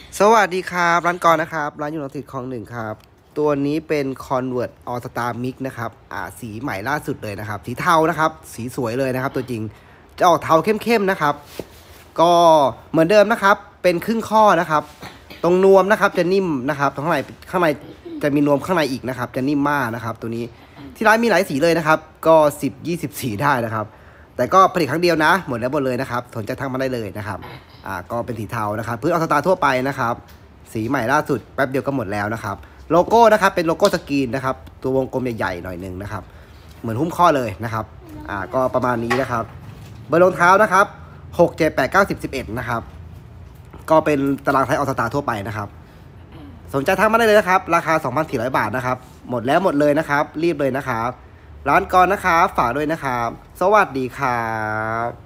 สวัสดีครับร้านกรนะครับร้านอยู่หนองสิทธิ์คลองหนึ่งครับตัวนี้เป็น Convert All Star Mix นะครับสีใหม่ล่าสุดเลยนะครับสีเทานะครับสีสวยเลยนะครับตัวจริงจะออกเทาเข้มๆนะครับก็เหมือนเดิมนะครับเป็นครึ่งข้อนะครับตรงนวมนะครับจะนิ่มนะครับตรงข้างในจะมีนวมข้างในอีกนะครับจะนิ่มมากนะครับตัวนี้ที่ร้านมีหลายสีเลยนะครับก็10-20สีได้นะครับแต่ก็ผลิตครั้งเดียวนะหมดแล้วหมดเลยนะครับสนใจทักมาได้เลยนะครับก็เป็นสีเทานะครับพื้นออสตาทั่วไปนะครับสีใหม่ล่าสุดแป๊บเดียวก็หมดแล้วนะครับโลโก้นะครับเป็นโลโก้สกรีนนะครับตัววงกลมใหญ่ๆหน่อยหนึ่งนะครับเหมือนหุ้มข้อเลยนะครับก็ประมาณนี้นะครับเบอร์รองเท้านะครับ6 7 8 9 10 11นะครับก็เป็นตารางไทยออสตาทั่วไปนะครับสนใจทักมาได้เลยนะครับราคา 2,400 บาทนะครับหมดแล้วหมดเลยนะครับรีบเลยนะครับร้านกรนะครับฝากด้วยนะครับสวัสดีครับ